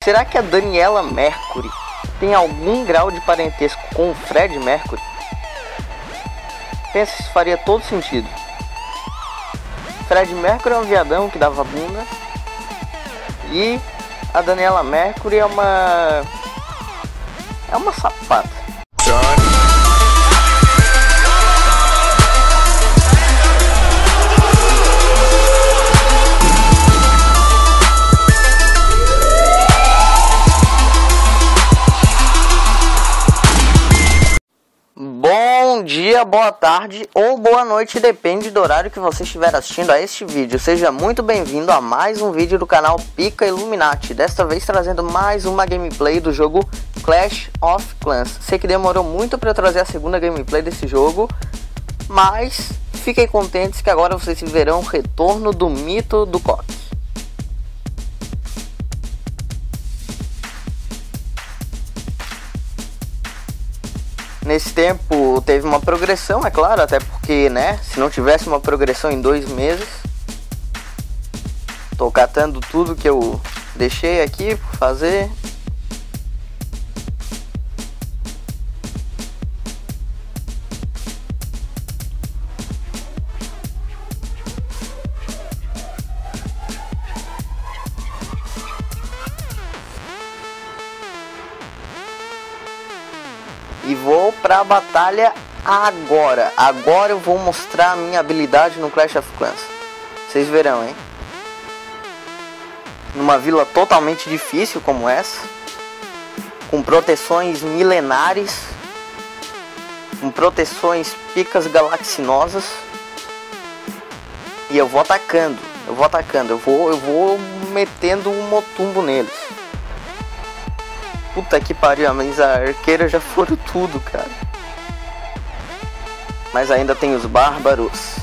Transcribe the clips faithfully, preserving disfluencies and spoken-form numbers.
Será que a Daniela Mercury tem algum grau de parentesco com o Fred Mercury? Pensa, isso faria todo sentido. Fred Mercury é um viadão que dava bunda. E a Daniela Mercury é uma... É uma sapata. Bom dia, boa tarde ou boa noite, depende do horário que você estiver assistindo a este vídeo. Seja muito bem-vindo a mais um vídeo do canal Pica Illuminati. Desta vez trazendo mais uma gameplay do jogo Clash of Clans. Sei que demorou muito para trazer a segunda gameplay desse jogo, mas fiquem contentes que agora vocês verão o retorno do mito do Cox. Nesse tempo teve uma progressão, é claro, até porque, né, se não tivesse uma progressão em dois meses, tô catando tudo que eu deixei aqui por fazer. E vou pra batalha agora. Agora eu vou mostrar a minha habilidade no Clash of Clans. Vocês verão, hein? Numa vila totalmente difícil como essa, com proteções milenares, com proteções picas galaxinosas. E eu vou atacando, eu vou atacando, eu vou, eu vou metendo um motumbo neles. Puta que pariu, mas a arqueira já foram tudo, cara. Mas ainda tem os bárbaros.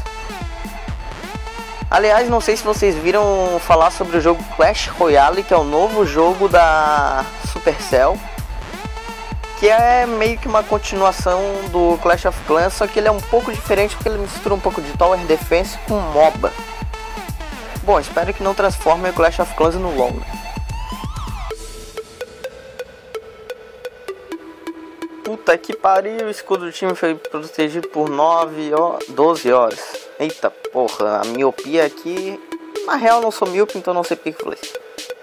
Aliás, não sei se vocês viram falar sobre o jogo Clash Royale, que é o novo jogo da Supercell, que é meio que uma continuação do Clash of Clans, só que ele é um pouco diferente porque ele mistura um pouco de Tower Defense com MOBA. Bom, espero que não transforme o Clash of Clans no LoL, né? Puta que pariu, o escudo do time foi protegido por nove, doze horas. Eita porra, a miopia aqui... Na real eu não sou míope, então não sei porque que eu falei isso.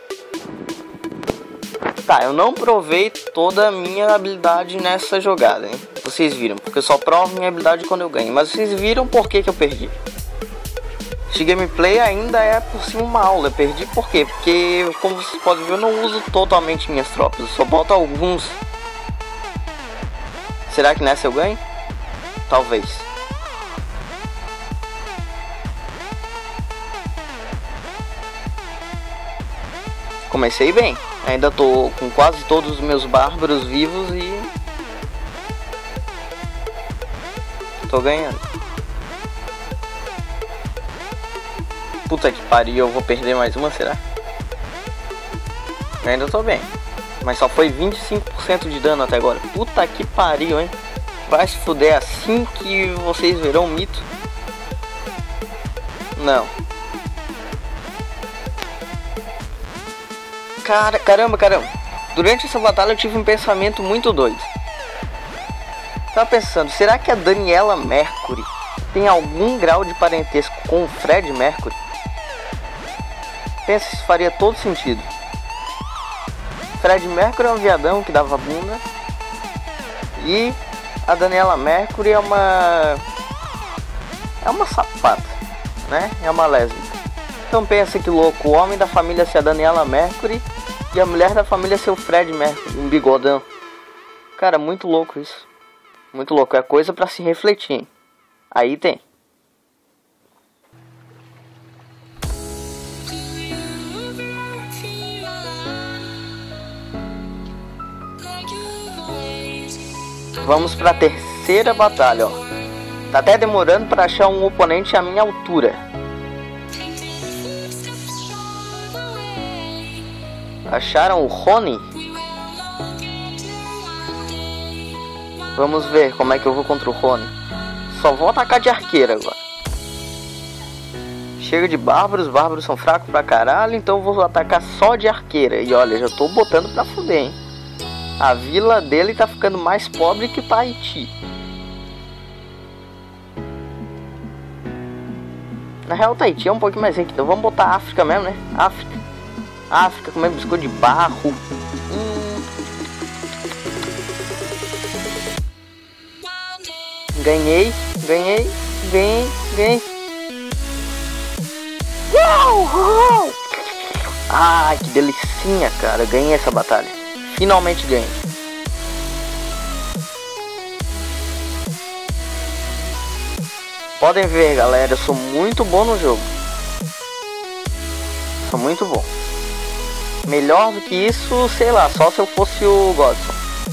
Tá, eu não provei toda a minha habilidade nessa jogada, hein? Vocês viram, porque eu só provo minha habilidade quando eu ganho. Mas vocês viram por que que eu perdi. Este gameplay ainda é por cima uma aula. Eu perdi por quê? Porque, como vocês podem ver, eu não uso totalmente minhas tropas. Eu só boto alguns. Será que nessa eu ganho? Talvez. Comecei bem. Ainda tô com quase todos os meus bárbaros vivos e... tô ganhando. Puta que pariu, eu vou perder mais uma, será? Eu ainda tô bem. Mas só foi vinte e cinco por cento de dano até agora. Puta que pariu, hein? Vai se fuder, assim que vocês verão o mito. Não. Cara, caramba, caramba. Durante essa batalha eu tive um pensamento muito doido. Tava pensando, será que a Daniela Mercury tem algum grau de parentesco com o Fred Mercury? Pensa, isso faria todo sentido. Fred Mercury é um viadão que dava bunda. E a Daniela Mercury é uma... É uma sapata, né? É uma lésbica. Então pensa que louco, o homem da família ser a Daniela Mercury e a mulher da família ser o Fred Mercury, um bigodão. Cara, muito louco isso. Muito louco, é coisa pra se refletir, hein? Aí tem. Vamos para a terceira batalha, ó. Tá até demorando para achar um oponente à minha altura. Acharam o Rony? Vamos ver como é que eu vou contra o Rony. Só vou atacar de arqueira agora. Chega de bárbaros, bárbaros são fracos pra caralho, então eu vou atacar só de arqueira. E olha, já tô botando pra fuder, hein. A vila dele tá ficando mais pobre que Tahiti. Na real, Tahiti é um pouquinho mais rico, então vamos botar África mesmo, né? África. África comendo biscoito de barro. Hum. Ganhei, ganhei, ganhei, ganhei. Uau, uau. Ai, que delicinha, cara. Ganhei essa batalha. Finalmente ganhei. Podem ver, galera, eu sou muito bom no jogo. Sou muito bom. Melhor do que isso, sei lá, só se eu fosse o Godson.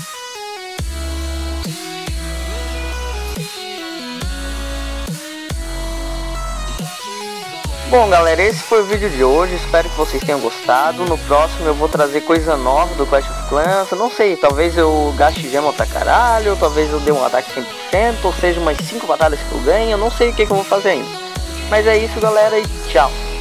Bom, galera, esse foi o vídeo de hoje. Espero que vocês tenham gostado. No próximo eu vou trazer coisa nova do Clash of Clans. Não sei, talvez eu gaste gema pra caralho, talvez eu dê um ataque cem por cento, ou seja, umas cinco batalhas que eu ganho. Eu não sei o que, que eu vou fazer ainda. Mas é isso, galera, e tchau.